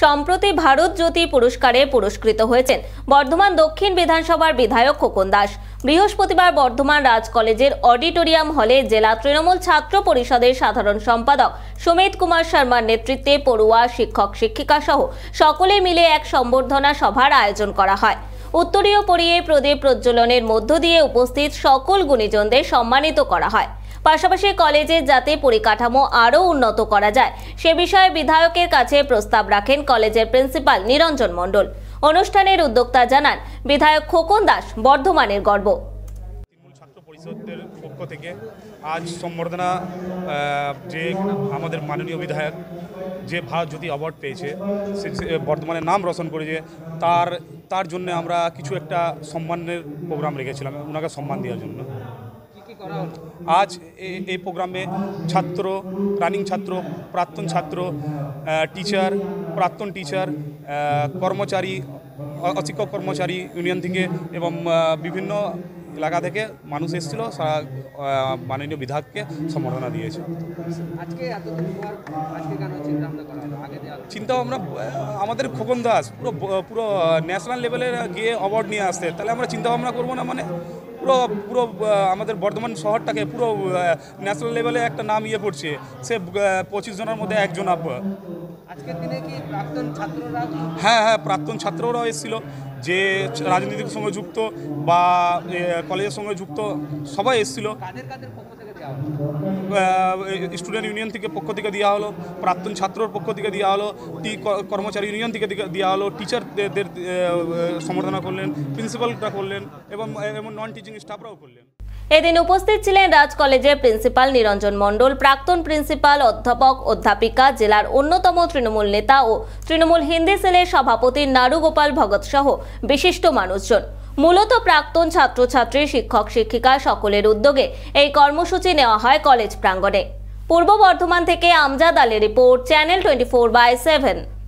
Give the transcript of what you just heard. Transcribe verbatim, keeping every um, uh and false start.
সম্প্রতি ভারত জ্যোতি পুরস্কারে পুরস্কৃত হয়েছেন বর্ধমান দক্ষিণ বিধানসভার বিধায়ক খোকন দাস। বৃহস্পতিবার বর্ধমান রাজ কলেজের অডিটোরিয়াম হলে জেলা তৃণমূল ছাত্র পরিষদের সাধারণ সম্পাদক সুমিত কুমার শর্মার নেতৃত্বে পড়ুয়া, শিক্ষক, শিক্ষিকা সহ সকলে মিলে এক সম্বর্ধনা সভার আয়োজন করা হয়। উত্তরীয় পরিয়ে প্রদীপ প্রজ্বলনের মধ্য দিয়ে উপস্থিত সকল গুণীজনদের সম্মানিত করা হয়। পাশাপাশি কলেজের যাতে পরিকাঠামো আরও উন্নত করা যায় সে বিষয়ে বিধায়কের কাছে প্রস্তাব রাখেন কলেজের প্রিন্সিপাল নিরঞ্জন মণ্ডল। অনুষ্ঠানের উদ্যোক্তা জানান, বিধায়ক খোকন দাস বর্ধমানের গর্ব। তৃণমূল ছাত্র পরিষদের পক্ষ থেকে আজ সম্বর্ধনা যে আমাদের মাননীয় বিধায়ক যে ভারত জ্যোতি অ্যাওয়ার্ড পেয়েছে, বর্ধমানের নাম রোশন করেছে, তার তার জন্য আমরা কিছু একটা সম্মানের প্রোগ্রাম রেখেছিলাম ওনাকে সম্মান দেওয়ার জন্য। আজ এই প্রোগ্রামে ছাত্র, রানিং ছাত্র, প্রাক্তন ছাত্র, টিচার, প্রাক্তন টিচার, কর্মচারী, অশিক্ষক কর্মচারী ইউনিয়ন থেকে এবং বিভিন্ন এলাকা থেকে মানুষ এসেছিল, মাননীয় বিধায়ককে সম্বর্ধনা দিয়েছে। চিন্তা ভাবনা আমাদের খোকন দাস পুরো পুরো ন্যাশনাল লেভেলে গিয়ে অ্যাওয়ার্ড নিয়ে আসতে, তাহলে আমরা চিন্তা ভাবনা করবো না? মানে পুরো পুরো আমাদের বর্ধমান শহরটাকে পুরো ন্যাশনাল লেভেলে একটা নাম ইয়ে করছে, সে পঁচিশ জনের মধ্যে একজন আব। আজকের দিনে কি প্রাক্তন ছাত্ররা? হ্যাঁ হ্যাঁ প্রাক্তন ছাত্ররাও এসেছিল, যে রাজনীতির সঙ্গে যুক্ত বা কলেজের সঙ্গে যুক্ত সবাই এসেছিল। স্টুডেন্ট ইউনিয়ন থেকে পক্ষ থেকে দেওয়া হলো, প্রাক্তন ছাত্রর পক্ষ থেকে দেওয়া হলো, টি কর্মচারী ইউনিয়ন থেকে দেওয়া হলো, টিচারদের সম্বর্ধনা করলেন, প্রিন্সিপালরা করলেন এবং এবং নন টিচিং স্টাফরাও করলেন। এদিন উপস্থিত ছিলেন রাজ কলেজের প্রিন্সিপাল নিরঞ্জন মণ্ডল, প্রাক্তন প্রিন্সিপাল, অধ্যাপক, অধ্যাপিকা, জেলার অন্যতম তৃণমূল নেতা ও তৃণমূল হিন্দি সেলের সভাপতি নারু গোপাল ভগত সহ বিশিষ্ট মানুষজন। মূলত প্রাক্তন ছাত্রছাত্রী, শিক্ষক, শিক্ষিকা সকলের উদ্যোগে এই কর্মসূচি নেওয়া হয় কলেজ প্রাঙ্গণে। পূর্ব বর্ধমান থেকে আমজাদ আলীর report, channel twenty four by seven.